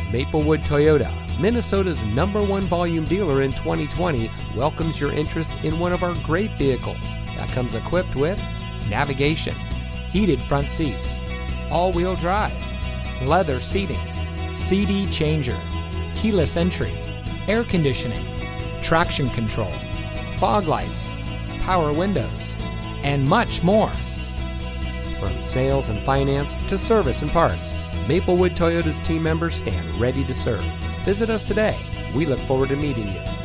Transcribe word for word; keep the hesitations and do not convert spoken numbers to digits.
Maplewood Toyota, Minnesota's number one volume dealer in twenty twenty, welcomes your interest in one of our great vehicles that comes equipped with navigation, heated front seats, all-wheel drive, leather seating, C D changer, keyless entry, air conditioning, traction control, fog lights, power windows, and much more. From sales and finance to service and parts, Maplewood Toyota's team members stand ready to serve. Visit us today. We look forward to meeting you.